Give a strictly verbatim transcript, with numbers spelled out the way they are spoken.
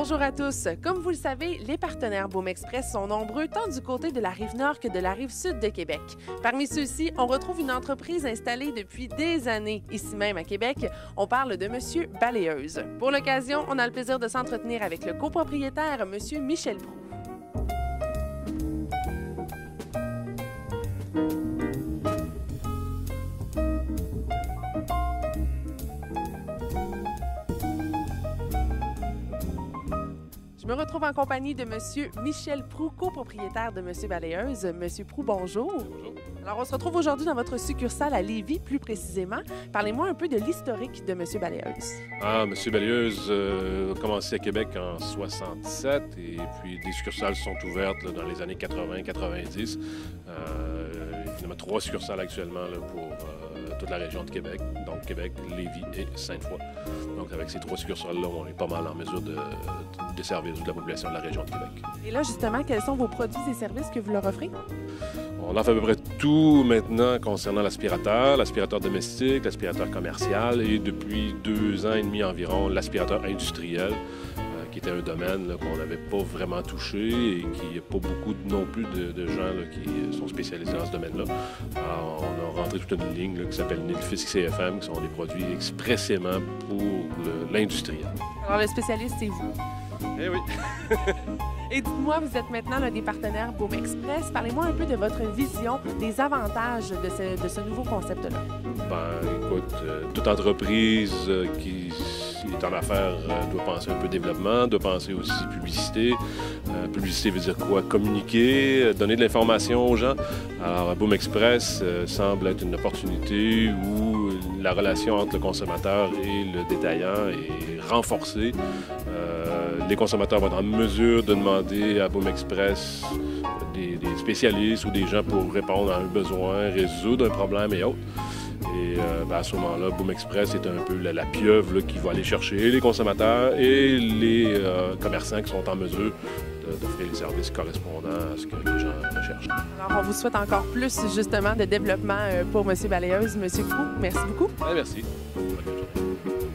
Bonjour à tous. Comme vous le savez, les partenaires Boom Express sont nombreux tant du côté de la Rive-Nord que de la Rive-Sud de Québec. Parmi ceux-ci, on retrouve une entreprise installée depuis des années ici même à Québec. On parle de Monsieur Balayeuse. Pour l'occasion, on a le plaisir de s'entretenir avec le copropriétaire, Monsieur Michel Proulx. Je me retrouve en compagnie de Monsieur Michel Proulx, copropriétaire de Monsieur Balayeuse. Monsieur Proulx, bonjour. Bonjour. Alors, on se retrouve aujourd'hui dans votre succursale à Lévis, plus précisément. Parlez-moi un peu de l'historique de Monsieur Balayeuse. Ah, Monsieur Balayeuse euh, a commencé à Québec en soixante-sept et puis des succursales sont ouvertes là, dans les années quatre-vingt quatre-vingt-dix. Euh, il y en a trois succursales actuellement là, pour euh, toute la région de Québec, donc Québec, Lévis et Sainte-Foy. Donc, avec ces trois succursales-là, on est pas mal en mesure de, de desservir toute la population de la région de Québec. Et là, justement, quels sont vos produits et services que vous leur offrez? On offre à peu près tout maintenant concernant l'aspirateur, l'aspirateur domestique, l'aspirateur commercial et depuis deux ans et demi environ, l'aspirateur industriel, euh, qui était un domaine là, qu'on n'avait pas vraiment touché et qui n'y a pas beaucoup non plus de, de gens là, qui sont spécialisés dans ce domaine-là. Alors, on a rentré toute une ligne là, qui s'appelle Nilfisk C F M, qui sont des produits expressément pour l'industriel. Alors, le spécialiste, c'est vous. Eh oui! Et dites-moi, vous êtes maintenant l'un des partenaires Boom Express. Parlez-moi un peu de votre vision, des avantages de ce, de ce nouveau concept-là. Ben, écoute, euh, toute entreprise euh, qui est en affaires euh, doit penser un peu développement, doit penser aussi publicité. Euh, publicité veut dire quoi? Communiquer, euh, donner de l'information aux gens. Alors, Boom Express euh, semble être une opportunité où la relation entre le consommateur et le détaillant est renforcée. Euh, les consommateurs vont être en mesure de demander à Boom Express des, des spécialistes ou des gens pour répondre à un besoin, résoudre un problème et autres. Et euh, ben à ce moment-là, Boom Express est un peu la, la pieuvre là, qui va aller chercher les consommateurs et les euh, commerçants qui sont en mesure d'offrir les services correspondant à ce que les gens recherchent. Alors, on vous souhaite encore plus, justement, de développement pour Monsieur Balayeuse. Monsieur Proulx, merci beaucoup. Ah, merci. Bonne journée.